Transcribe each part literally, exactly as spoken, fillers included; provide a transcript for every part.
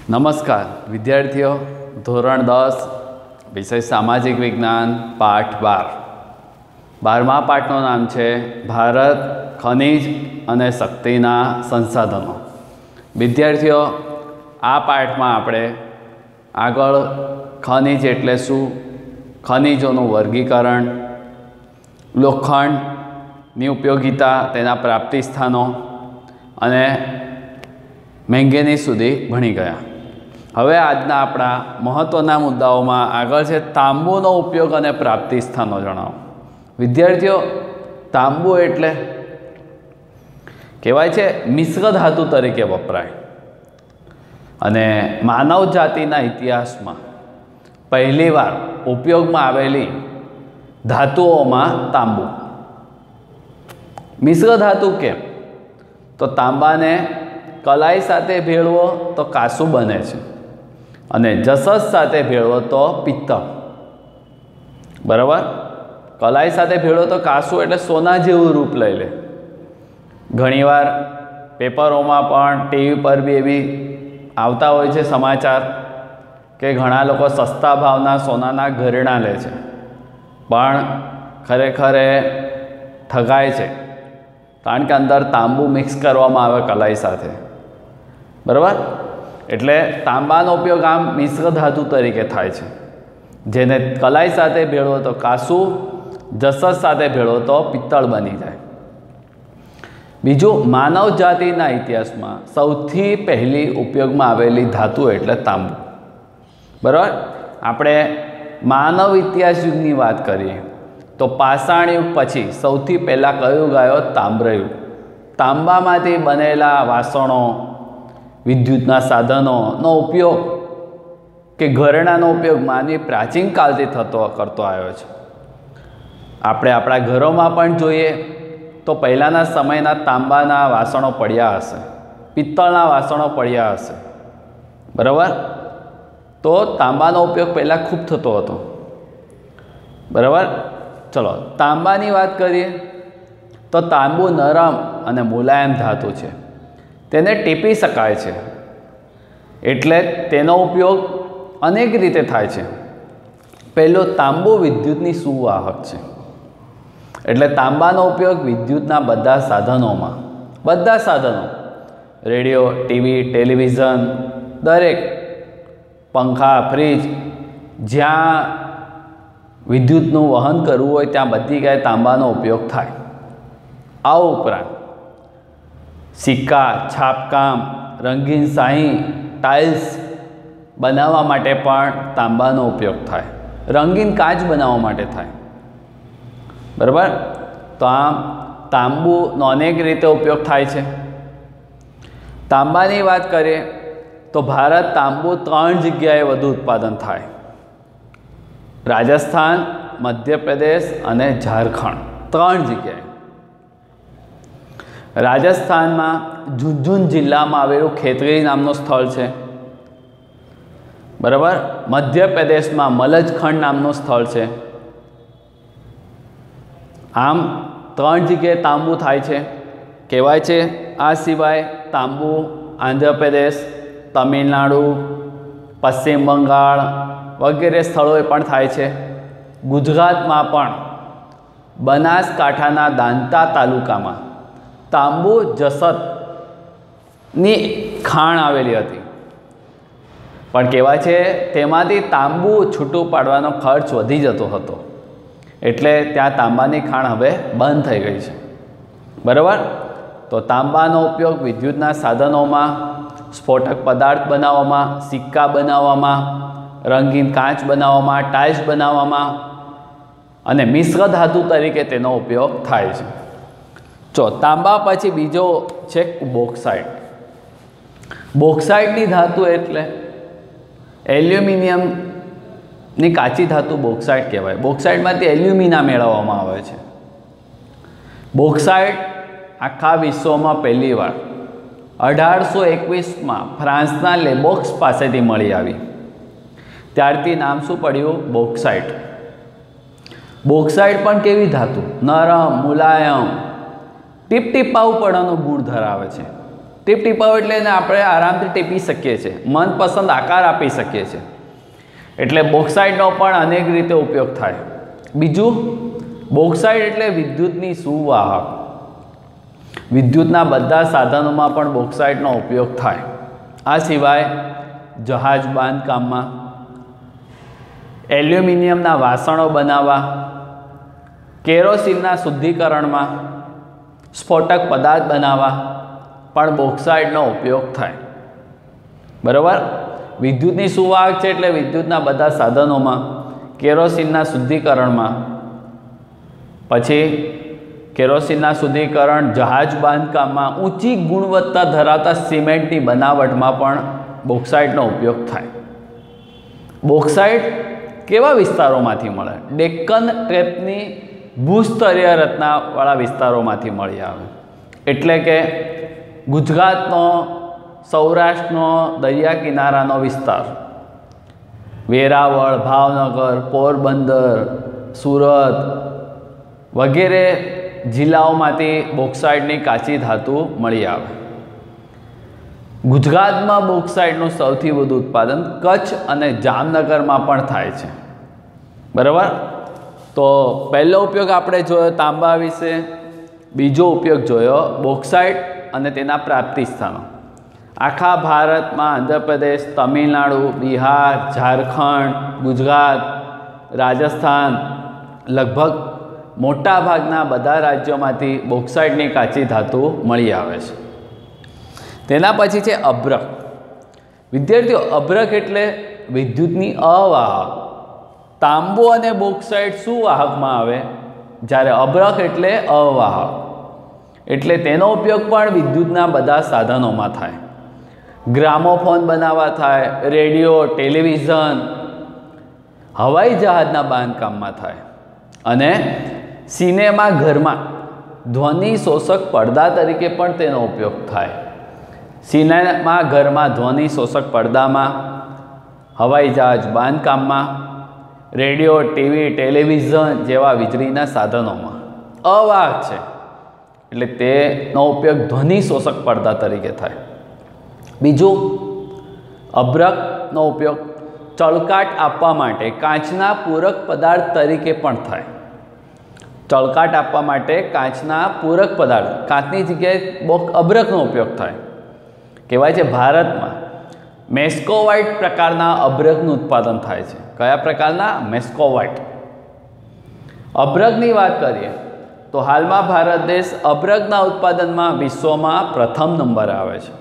નમસ્કાર વિદ્યાર્થીઓ, ધોરણ દસ વિષય સામાજિક વિજ્ઞાન પાઠ બાર. બારમા પાઠનું નામ છે ભારત ખનિજ અને શક્તિના સંસાધનો. વિદ્યાર્થીઓ, આ પાઠમાં આપણે આગળ ખનિજ એટલે શું, ખનિજોનું વર્ગીકરણ, લોખંડની ઉપયોગિતા, તેના પ્રાપ્તિ સ્થાનો અને મેંગેનીઝ સુધી ભણી ગયા. હવે આજના આપણા મહત્ત્વના મુદ્દાઓમાં આગળ છે તાંબુનો ઉપયોગ અને પ્રાપ્તિ સ્થાનો જણાવો. વિદ્યાર્થીઓ, તાંબુ એટલે કહેવાય છે મિશ્ર ધાતુ તરીકે વપરાય અને માનવ જાતિના ઇતિહાસમાં પહેલીવાર ઉપયોગમાં આવેલી ધાતુઓમાં તાંબુ. મિશ્ર ધાતુ કેમ? તો તાંબાને કલાઈ સાથે ભેળવો તો કાંસું બને છે અને જસસ સાથે ભેળવો તો પિત્તળ. બરાબર? કલાઈ સાથે ભેળવો તો કાંસું એટલે સોના જેવું રૂપ લઈ લે. ઘણીવાર પેપરોમાં પણ ટીવી પર બી એવી આવતા હોય છે સમાચાર કે ઘણા લોકો સસ્તા ભાવના સોનાના ઘરેણાં લે છે, પણ ખરેખર એ ઠગાય છે, કારણ કે અંદર તાંબુ મિક્સ કરવામાં આવે કલાઈ સાથે. બરાબર? એટલે તાંબાનો ઉપયોગ આમ મિશ્ર ધાતુ તરીકે થાય છે, જેને કલાઈ સાથે ભેળવો તો કાંસું, જસસ સાથે ભેળવો તો પિત્તળ બની જાય. બીજું, માનવ જાતિના ઇતિહાસમાં સૌથી પહેલી ઉપયોગમાં આવેલી ધાતુ એટલે તાંબુ. બરાબર? આપણે માનવ ઇતિહાસ યુગની વાત કરીએ તો પાષાણ યુગ પછી સૌથી પહેલાં કયું યુગ આવ્યો? તામ્રયુગ. તાંબામાંથી બનેલા વાસણો, વિદ્યુતના સાધનોનો ઉપયોગ કે ઘરેણાંનો ઉપયોગ માનવી પ્રાચીન કાળથી થતો કરતો આવ્યો છે. આપણે આપણા ઘરોમાં પણ જોઈએ તો પહેલાંના સમયના તાંબાના વાસણો પડ્યા હશે, પિત્તળના વાસણો પડ્યા હશે. બરાબર? તો તાંબાનો ઉપયોગ પહેલાં ખૂબ થતો હતો. બરાબર? ચલો, તાંબાની વાત કરીએ તો તાંબુ નરમ અને મુલાયમ ધાતુ છે, તેને ટીપી શકાય છે, એટલે તેનો ઉપયોગ અનેક રીતે થાય છે. પહેલો, તાંબુ વિદ્યુતની સુવાહક છે, એટલે તાંબાનો ઉપયોગ વિદ્યુતના બધા સાધનોમાં, બધા સાધનો, રેડિયો, ટીવી, ટેલિવિઝન, દરેક, પંખા, ફ્રીજ, જ્યાં વિદ્યુતનું વહન કરવું હોય ત્યાં બધી જગ્યાએ તાંબાનો ઉપયોગ થાય. આ ઉપરાંત સિક્કા, છાપકામ, રંગીન શાહી, ટાઇલ્સ બનાવવા માટે પણ તાંબાનો ઉપયોગ થાય. રંગીન કાચ બનાવવા માટે થાય. બરાબર? તો આમ તાંબુનો અનેક રીતે ઉપયોગ થાય છે. તાંબાની વાત કરીએ તો ભારત તાંબુ ત્રણ જગ્યાએ વધુ ઉત્પાદન થાય: રાજસ્થાન, મધ્યપ્રદેશ અને ઝારખંડ. ત્રણ જગ્યાએ. રાજસ્થાનમાં ઝુંઝુન જિલ્લામાં આવેલું ખેતરી નામનું સ્થળ છે. બરાબર? મધ્યપ્રદેશમાં મલજખંડ નામનું સ્થળ છે. આમ ત્રણ જગ્યાએ તાંબુ થાય છે. કહેવાય છે આ સિવાય તાંબુ આંધ્રપ્રદેશ, તમિલનાડુ, પશ્ચિમ બંગાળ વગેરે સ્થળોએ પણ થાય છે. ગુજરાતમાં પણ બનાસકાંઠાના દાંતા તાલુકામાં તાંબુ જસતની ખાણ આવેલી હતી, પણ કહેવાય છે તેમાંથી તાંબુ છૂટું પાડવાનો ખર્ચ વધી જતો હતો, એટલે ત્યાં તાંબાની ખાણ હવે બંધ થઈ ગઈ છે. બરાબર? તો તાંબાનો ઉપયોગ વિદ્યુતના સાધનોમાં, સ્ફોટક પદાર્થ બનાવવામાં, સિક્કા બનાવવામાં, રંગીન કાચ બનાવવામાં, ટાઇલ્સ બનાવવામાં અને મિશ્ર ધાતુ તરીકે તેનો ઉપયોગ થાય છે. જો તાંબા પછી બીજો છે બોક્સાઇટ. બોક્સાઇટની ધાતુ એટલે એલ્યુમિનિયમની કાચી ધાતુ બોક્સાઇટ કહેવાય. બોક્સાઇટમાંથી એલ્યુમિના મેળવવામાં આવે છે. બોક્સાઇટ આખા વિશ્વમાં પહેલીવાર અઢારસો એકવીસમાં ફ્રાન્સના લેબોક્સ પાસેથી મળી આવી. ત્યારથી નામ શું પડ્યું? બોક્સાઇટ. બોક્સાઇટ પણ કેવી ધાતુ? નરમ, મુલાયમ, ટીપટીપાઉપણાનો ગુણ ધરાવે છે. ટીપ ટીપાઓ એટલે એને આપણે આરામથી ટીપી શકીએ છીએ, મનપસંદ આકાર આપી શકીએ છીએ. એટલે બોક્સાઇટનો પણ અનેક રીતે ઉપયોગ થાય. બીજું, બોક્સાઇટ એટલે વિદ્યુતની સુવાહક. વિદ્યુતના બધા સાધનોમાં પણ બોક્સાઇટનો ઉપયોગ થાય. આ સિવાય જહાજ બાંધકામમાં, એલ્યુમિનિયમના વાસણો બનાવવા, કેરોસીનના શુદ્ધિકરણમાં, સ્ફોટક પદાર્થ બનાવવા પણ બોક્સાઇટનો ઉપયોગ થાય. બરાબર. વિદ્યુતની સુવાહક છે એટલે વિદ્યુતના બધા સાધનોમાં, કેરોસીનના શુદ્ધિકરણમાં, પછી કેરોસીનના શુદ્ધિકરણ, જહાજ બાંધકામમાં, ઊંચી ગુણવત્તા ધરાવતા સિમેન્ટની બનાવટમાં પણ બોક્સાઇટનો ઉપયોગ થાય. બોક્સાઇટ કેવા વિસ્તારોમાંથી મળે? ડેક્કન ટ્રેપની ભૂસ્તરીય રચનાવાળા વિસ્તારોમાંથી મળી આવે. એટલે કે ગુજરાતનો, સૌરાષ્ટ્રનો દરિયા કિનારાનો વિસ્તાર, વેરાવળ, ભાવનગર, પોરબંદર, સુરત વગેરે જિલ્લાઓમાંથી બોક્સાઇટની કાચી ધાતુ મળી આવે. ગુજરાતમાં બોક્સાઇટનું સૌથી વધુ ઉત્પાદન કચ્છ અને જામનગરમાં પણ થાય છે. બરાબર. તો પહેલો ઉપયોગ આપણે જોયો તાંબા વિશે. બીજો ઉપયોગ જોયો બોક્સાઇટ અને તેના પ્રાપ્તિ સ્થાનો. આખા ભારતમાં આંધ્રપ્રદેશ, તમિલનાડુ, બિહાર, ઝારખંડ, ગુજરાત, રાજસ્થાન, લગભગ મોટા ભાગના બધા રાજ્યોમાંથી બોક્સાઇટની કાચી ધાતુ મળી આવે છે. તેના પછી છે અભ્રક. વિદ્યાર્થીઓ, અભ્રક એટલે વિદ્યુતની અવાહક. તાંબુ અને બોક્સાઇટ શું વાહકમાં આવે? જ્યારે અભ્રક એટલે અવાહક. એટલે તેનો ઉપયોગ પણ વિદ્યુતના બધા સાધનોમાં થાય. ગ્રામોફોન બનાવવા થાય, રેડિયો, ટેલિવિઝન, હવાઈ જહાજના બાંધકામમાં થાય અને સિનેમા ઘરમાં ધ્વનિ શોષક પડદા તરીકે પણ તેનો ઉપયોગ થાય. સિનેમા ઘરમાં ધ્વનિ શોષક પડદામાં, હવાઈ જહાજ બાંધકામમાં, રેડિયો, ટીવી, ટેલિવિઝન જેવા વીજળીના સાધનોમાં અવાહક છે એટલે તેનો ઉપયોગ ધ્વનિ શોષક પડદા તરીકે થાય. બીજું, અભ્રકનો ઉપયોગ ચળકાટ આપવા માટે કાચના પૂરક પદાર્થ તરીકે પણ થાય. ચળકાટ આપવા માટે કાચના પૂરક પદાર્થ, કાચની જગ્યાએ અભ્રકનો ઉપયોગ થાય. કહેવાય છે ભારતમાં મેસ્કોવાઇટ પ્રકારના અભ્રકનું ઉત્પાદન થાય છે. કયા પ્રકારના? મેસ્કોવાઇટ. અભ્રકની વાત કરીએ તો હાલમાં ભારત દેશ અભ્રકના ઉત્પાદનમાં વિશ્વમાં પ્રથમ નંબરે આવે છે.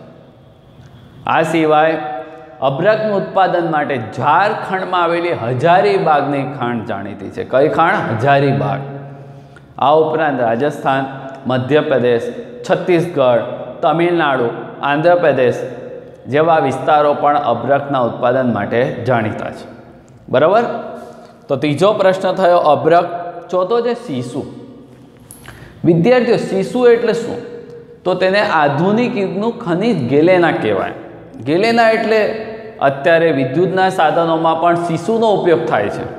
આ સિવાય અભ્રકનું ઉત્પાદન માટે ઝારખંડમાં આવેલી હજારીબાગની ખાણ જાણીતી છે. કઈ ખાણ? હજારીબાગ. આ ઉપરાંત રાજસ્થાન, મધ્યપ્રદેશ, છત્તીસગઢ, તમિલનાડુ, આંધ્રપ્રદેશ જેવા વિસ્તારો પણ અભ્રકના ઉત્પાદન માટે જાણીતા છે. બરાબર. તો ત્રીજો પ્રશ્ન થયો અભ્રક. ચોથો છે સીસુ. વિદ્યાર્થીઓ, સીસુ એટલે શું? તો તેને આધુનિક યુગનું ખનિજ ગેલેના કહેવાય. ગેલેના એટલે અત્યારે વિદ્યુતના સાધનોમાં પણ સીસુનો ઉપયોગ થાય છે.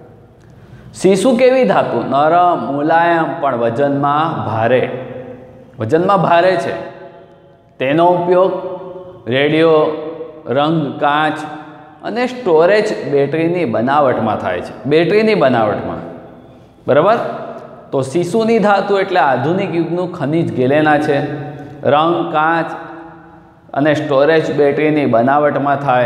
સીસુ કેવી ધાતુ? નરમ, મુલાયમ પણ વજનમાં ભારે. વજનમાં ભારે છે. તેનો ઉપયોગ રેડિયો, રંગ, કાચ અને સ્ટોરેજ બેટરીની બનાવટમાં થાય છે. બેટરીની બનાવટમાં. બરાબર. તો સીસુની ધાતુ એટલે આધુનિક યુગનું ખનિજ ગેલેના છે. રંગ, કાચ અને સ્ટોરેજ બેટરીની બનાવટમાં થાય.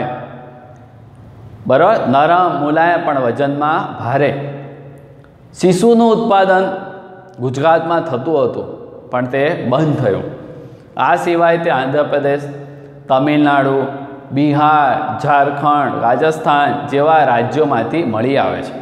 બરાબર. નરમ, મુલાયમ પણ વજનમાં ભારે. સીસુનું ઉત્પાદન ગુજરાતમાં થતું હતું પણ તે બંધ થયું. આ સિવાય તે આંધ્રપ્રદેશ, તમિલનાડુ, બિહાર, ઝારખંડ, રાજસ્થાન જેવા રાજ્યોમાંથી મળી આવે છે.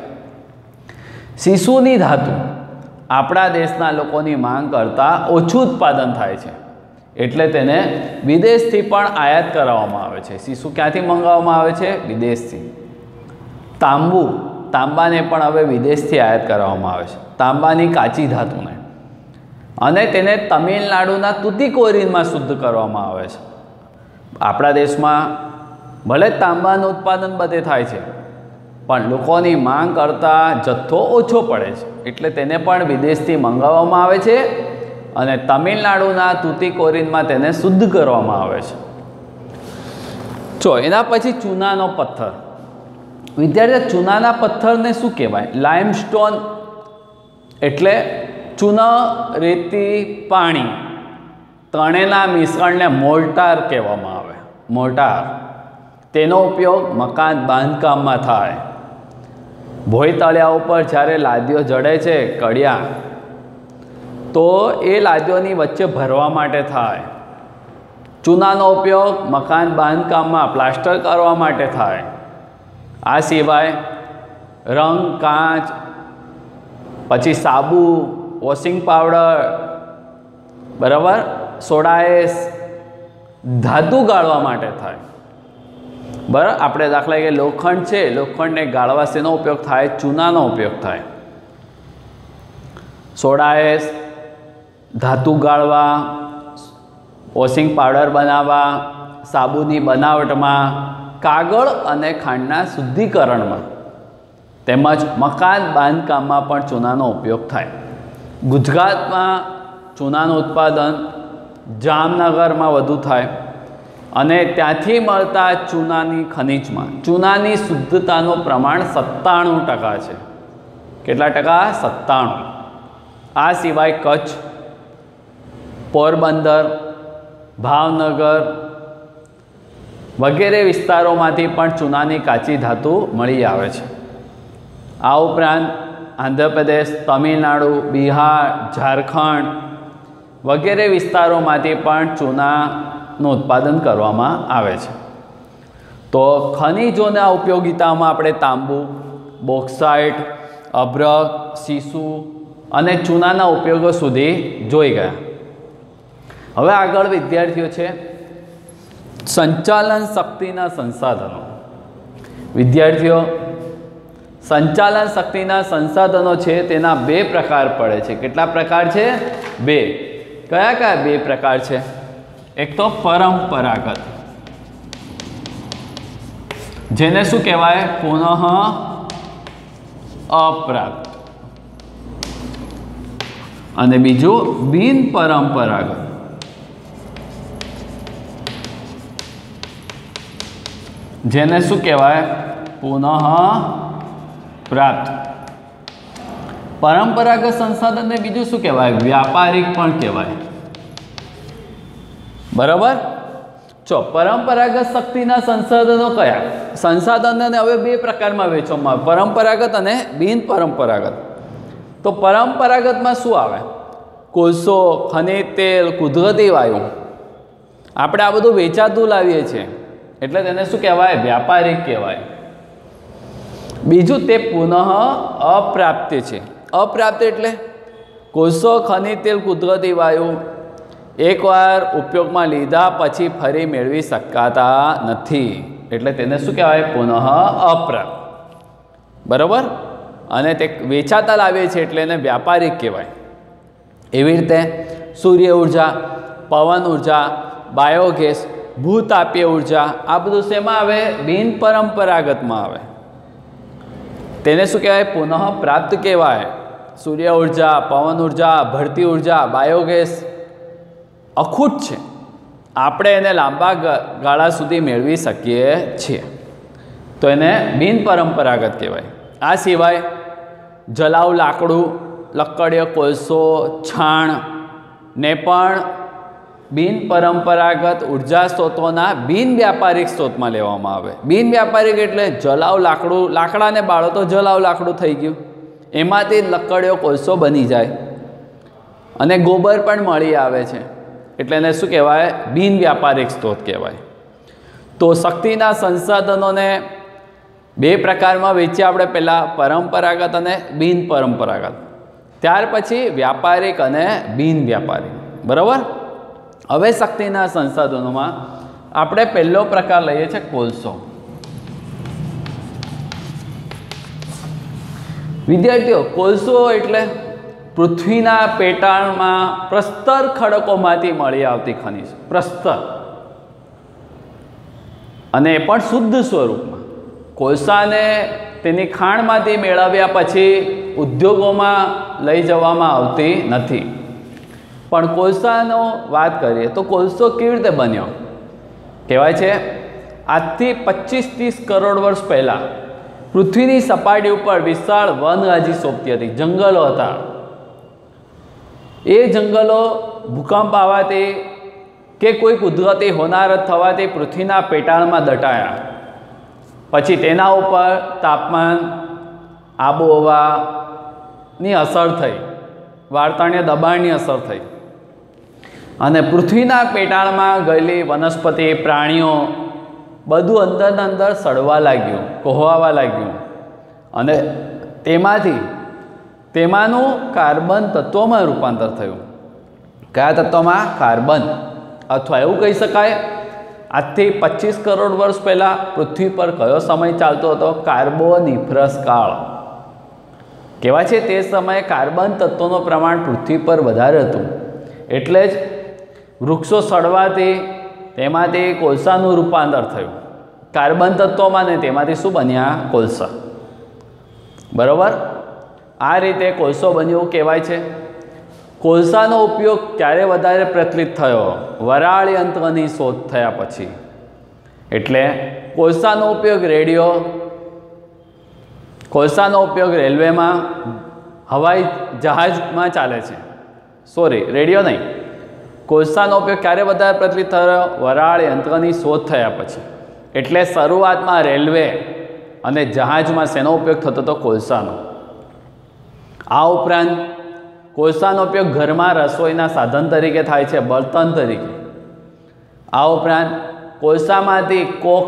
સીસુની ધાતુ આપણા દેશના લોકોની માંગ કરતાં ઓછું ઉત્પાદન થાય છે એટલે તેને વિદેશથી પણ આયાત કરાવવામાં આવે છે. સીસુ ક્યાંથી મંગાવવામાં આવે છે? વિદેશથી. તાંબુ, તાંબાને પણ હવે વિદેશથી આયાત કરાવવામાં આવે છે. તાંબાની કાચી ધાતુને. અને તેને તમિલનાડુના તુતિકોરીનમાં શુદ્ધ કરવામાં આવે છે. આપણા દેશમાં ભલે તાંબાનું ઉત્પાદન બધે થાય છે પણ લોકોની માંગ કરતાં જથ્થો ઓછો પડે છે એટલે તેને પણ વિદેશથી મંગાવવામાં આવે છે અને તમિલનાડુના તુતિકોરિનમાં તેને શુદ્ધ કરવામાં આવે છે. જો એના પછી ચૂનાનો પથ્થર. વિદ્યાર્થીઓ, ચૂનાના પથ્થરને શું કહેવાય? લાઇમસ્ટોન એટલે ચૂના, રેતી, પાણી ત્રણેયના મિશ્રણને મોર્ટાર કહેવામાં આવે. મોર્ટાર તેનો ઉપયોગ મકાન બાંધકામમાં થાય. ભોય તળિયા ઉપર જ્યારે લાદીઓ જડે છે કડિયા, તો એ લાદીઓની વચ્ચે ભરવા માટે થાય. ચૂનાનો ઉપયોગ મકાન બાંધકામમાં પ્લાસ્ટર કરવા માટે થાય. આ સિવાય રંગ, કાચ, પછી સાબુ, વોશિંગ પાવડર, બરાબર, સોડાએસ, ધાતુ ગાળવા માટે થાય. બરાબર, આપણે દાખલા કે લોખંડ છે, લોખંડને ગાળવા શેનો ઉપયોગ થાય? ચૂનાનો ઉપયોગ થાય. સોડાએસ, ધાતુ ગાળવા, વોશિંગ પાવડર બનાવવા, સાબુની બનાવટમાં, કાગળ અને ખાંડના શુદ્ધિકરણમાં, તેમજ મકાન બાંધકામમાં પણ ચૂનાનો ઉપયોગ થાય. ગુજરાતમાં ચૂનાનું ઉત્પાદન જામનગરમાં વધુ થાય અને ત્યાંથી મળતા ચૂનાની ખનિજમાં ચૂનાની શુદ્ધતાનું પ્રમાણ સત્તાણું ટકા છે. કેટલા ટકા? સત્તાણું. આ સિવાય કચ્છ, પોરબંદર, ભાવનગર વગેરે વિસ્તારોમાંથી પણ ચૂનાની કાચી ધાતુ મળી આવે છે. આ ઉપરાંત આંધ્રપ્રદેશ, તમિલનાડુ, બિહાર, ઝારખંડ વગેરે વિસ્તારોમાંથી પણ ચૂનાનું ઉત્પાદન કરવામાં આવે છે. તો ખનિજોના ઉપયોગિતામાં આપણે તાંબુ, બોક્સાઇટ, અભ્રક, સીસુ અને ચૂનાના ઉપયોગો સુધી જોઈ ગયા. હવે આગળ વિદ્યાર્થીઓ છે સંચાલન શક્તિના સંસાધનો. વિદ્યાર્થીઓ, સંચાલન શક્તિના સંસાધનો છે તેના બે પ્રકાર પડે છે. કેટલા પ્રકાર છે? બે. કયા કયા બે પ્રકાર છે? એક તો પરંપરાગત, જેને શું કહેવાય? પુનઃ અપ્રાપ્ત. અને બીજું બિન પરંપરાગત, જેને શું કહેવાય? પુનઃ પ્રાપ્ત. પરંપરાગત સંસાધનને બીજું શું કહેવાય? વ્યાપારિક પણ કહેવાય. બરાબર. જો પરંપરાગત શક્તિના સંસાધનો કયા? સંસાધનોને હવે બે પ્રકારમાં વહેંચવામાં આવે, પરંપરાગત અને બિન પરંપરાગત. તો પરંપરાગતમાં શું આવે? કોલસો, ખનિજ તેલ, કુદરતી વાયુ. આપણે આ બધું વેચાતું લાવીએ છીએ એટલે તેને શું કહેવાય? વ્યાપારિક કહેવાય. બીજું તે પુનઃ અપ્રાપ્ય છે. અપ્રાપ્ય એટલે કોલસો, ખનિજ તેલ, કુદરતી વાયુ એકવાર ઉપયોગમાં લીધા પછી ફરી મેળવી શકાતા નથી, એટલે તેને શું કહેવાય? પુનઃ અપ્રાપ્ત. બરાબર. અને તે વેચાતા લાવીએ છીએ એટલે એને વ્યાપારિક કહેવાય. એવી રીતે સૂર્ય ઉર્જા, પવન ઉર્જા, બાયોગેસ, ભૂતાપીય ઉર્જા, આ બધું શેમાં આવે? બિન પરંપરાગતમાં આવે. તેને શું કહેવાય? પુનઃ પ્રાપ્ત કહેવાય. સૂર્ય ઉર્જા, પવન ઉર્જા, ભરતી ઉર્જા, બાયોગેસ અખૂટ છે, આપણે એને લાંબા ગાળા સુધી મેળવી શકીએ છીએ, તો એને બિન પરંપરાગત કહેવાય. આ સિવાય જલાઉ લાકડું, લક્કડીયો કોલસો, છાણ ને પણ બિન પરંપરાગત ઉર્જા સ્ત્રોતોના બિન વ્યાપારિક સ્ત્રોતમાં લેવામાં આવે. બિન વ્યાપારિક એટલે જલાઉ લાકડું, લાકડાને બાળો તો જલાઉ લાકડું થઈ ગયું, એમાંથી લક્કડીયો કોલસો બની જાય અને ગોબર પણ મળી આવે છે, એટલે એને શું કહેવાય? બિન વ્યાપારિક સ્ત્રોત કહેવાય. તો શક્તિના સંસાધનોને બે પ્રકારમાં વેચ્યા આપણે, પહેલાં પરંપરાગત અને બિન પરંપરાગત, ત્યાર પછી વ્યાપારિક અને બિન વ્યાપારિક. બરાબર. હવે શક્તિના સંસાધનોમાં આપણે પહેલો પ્રકાર લઈએ છીએ કોલસો. વિદ્યાર્થીઓ, કોલસો એટલે પૃથ્વીના પેટાળમાં પ્રસ્તર ખડકોમાંથી મળી આવતી ખનિજ, પ્રસ્તર, અને એ પણ શુદ્ધ સ્વરૂપમાં. કોલસાને તેની ખાણમાંથી મેળવ્યા પછી ઉદ્યોગોમાં લઈ જવામાં આવતી નથી, પણ કોલસાનો વાત કરીએ તો કોલસો કેવી રીતે બન્યો? કહેવાય છે આજથી પચીસ ત્રીસ કરોડ વર્ષ પહેલાં પૃથ્વીની સપાટી ઉપર વિશાળ વનરાજી શોભતી હતી, જંગલો હતા. એ જંગલો ભૂકંપ આવવાથી કે કોઈ કુદરતી હોનારત થવાથી પૃથ્વીના પેટાળમાં દટાયા. પછી તેના ઉપર તાપમાન, આબોહવાની અસર થઈ, વાતાવરણીય દબાણની અસર થઈ અને પૃથ્વીના પેટાળમાં ગયેલી વનસ્પતિ, પ્રાણીઓ બધું અંદરના અંદર સડવા લાગ્યું, કોહવાવા લાગ્યું અને તેમાંથી તેમાંનું કાર્બન તત્વોમાં રૂપાંતર થયું. કયા તત્વમાં? કાર્બન. અથવા એવું કહી શકાય આજથી પચીસ કરોડ વર્ષ પહેલાં પૃથ્વી પર કયો સમય ચાલતો હતો? કાર્બોનિફરસ કાળ. કહેવાય છે તે સમયે કાર્બન તત્વોનું પ્રમાણ પૃથ્વી પર વધારે હતું, એટલે જ વૃક્ષો સડવાથી તેમાંથી કોલસાનું રૂપાંતર થયું કાર્બન તત્વોમાં, ને તેમાંથી શું બન્યા? કોલસા. બરાબર. આ રીતે કોલસો બન્યો કહેવાય છે. કોલસાનો ઉપયોગ ક્યારે વધારે પ્રચલિત થયો? વરાળ યંત્રની શોધ થયા પછી. એટલે કોલસાનો ઉપયોગ રેડિયો, કોલસાનો ઉપયોગ રેલવેમાં, હવાઈ જહાજમાં ચાલે છે. સોરી, રેડિયો નહીં. કોલસાનો ઉપયોગ ક્યારે વધારે પ્રચલિત થયો? વરાળ યંત્રની શોધ થયા પછી. એટલે શરૂઆતમાં રેલવે અને જહાજમાં શેનો ઉપયોગ થતો હતો? કોલસાનો. આ ઉપરાંત કોલસાનો ઉપયોગ ઘરમાં રસોઈના સાધન તરીકે થાય છે, બળતણ તરીકે. આ ઉપરાંત કોલસામાંથી કોક,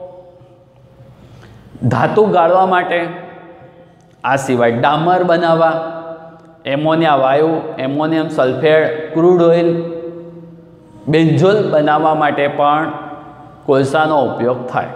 ધાતુ ગાળવા માટે, આ સિવાય ડામર બનાવવા, એમોનિયા વાયુ, ammonium sulphate, crude oil, benzol બનાવવા માટે પણ કોલસાનો ઉપયોગ થાય.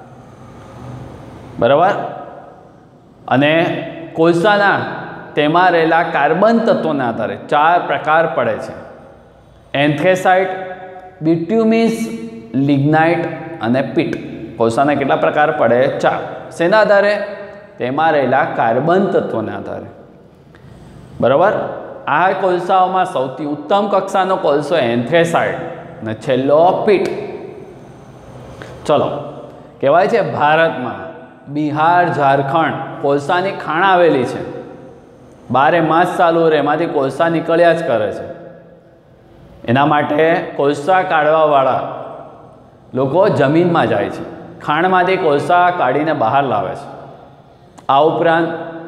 બરાબર. અને કોલસાના તેમાં રહેલા કાર્બન તત્વોના આધારે ચાર પ્રકાર પડે છે: એન્થ્રેસાઇટ, બિટ્યુમિસ, લિગ્નાઇટ અને પીટ. કોલસાના કેટલા પ્રકાર પડે? ચાર. શેના આધારે? તેમાં રહેલા કાર્બન તત્વોના આધારે. બરાબર. આ કોલસાઓમાં સૌથી ઉત્તમ કક્ષાનો કોલસો એન્થ્રેસાઇટ અને છેલ્લો પીટ. ચલો, કહેવાય છે ભારતમાં બિહાર, ઝારખંડ કોલસાની ખાણ આવેલી છે. બારે માસ ચાલુ રહે, એમાંથી કોલસા નીકળ્યા જ કરે છે. એના માટે કોલસા કાઢવાવાળા લોકો જમીનમાં જાય છે, ખાણમાંથી કોલસા કાઢીને બહાર લાવે છે. આ ઉપરાંત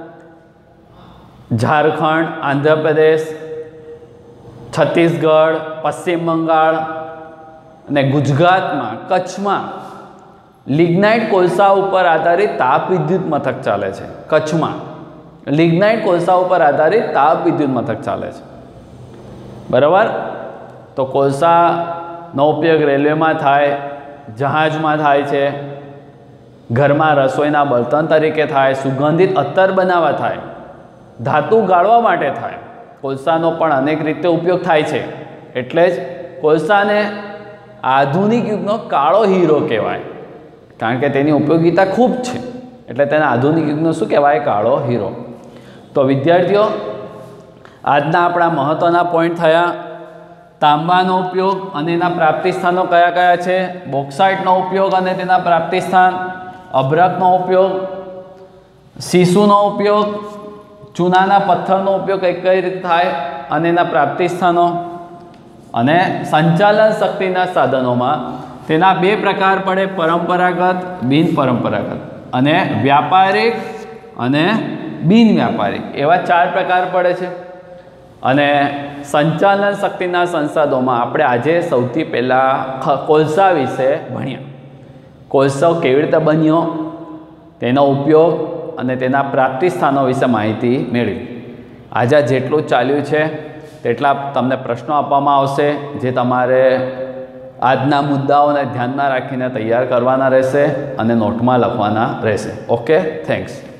ઝારખંડ, આંધ્રપ્રદેશ, છત્તીસગઢ, પશ્ચિમ બંગાળ અને ગુજરાતમાં, કચ્છમાં લિગ્નાઇટ કોલસા ઉપર આધારિત તાપ વિદ્યુત મથક ચાલે છે. કચ્છમાં લિગ્નાઇટ કોલસા ઉપર આધારિત તાપ વિદ્યુત મથક ચાલે છે. બરાબર. તો કોલસાનો ઉપયોગ રેલવેમાં થાય, જહાજમાં થાય છે, ઘરમાં રસોઈના બળતણ તરીકે થાય, સુગંધિત અત્તર બનાવવા થાય, ધાતુ ગાળવા માટે થાય. કોલસાનો પણ અનેક રીતે ઉપયોગ થાય છે. એટલે જ કોલસાને આધુનિક યુગનો કાળો હીરો કહેવાય, કારણ કે તેની ઉપયોગિતા ખૂબ છે. એટલે તેને આધુનિક યુગનો શું કહેવાય? કાળો હીરો. તો વિદ્યાર્થીઓ, આજના આપણા મહત્ત્વના પોઈન્ટ થયા: તાંબાનો ઉપયોગ અને એના પ્રાપ્તિ સ્થાનો કયા કયા છે, બોક્સાઇટનો ઉપયોગ અને તેના પ્રાપ્તિ સ્થાન, અભ્રકનો ઉપયોગ, સીસુનો ઉપયોગ, ચૂનાના પથ્થરનો ઉપયોગ કઈ કઈ રીતે થાય અને એના પ્રાપ્તિ સ્થાનો, અને સંચાલન શક્તિના સાધનોમાં તેના બે પ્રકાર પડે: પરંપરાગત, બિન પરંપરાગત, અને વ્યાપારિક અને બિન વ્યાપારિક, એવા ચાર પ્રકાર પડે છે. અને સંચાલન શક્તિના સંસાધનોમાં આપણે આજે સૌથી પહેલાં કોલસા વિશે ભણ્યા. કોલસો કેવી રીતે બન્યો, તેનો ઉપયોગ અને તેના પ્રાપ્તિ સ્થાનો વિશે માહિતી મેળવી. આજે જેટલું ચાલ્યું છે તેટલા તમને પ્રશ્નો આપવામાં આવશે, જે તમારે આજના મુદ્દાઓને ધ્યાનમાં રાખીને તૈયાર કરવાના રહેશે અને નોટમાં લખવાના રહેશે. Okay, thanks.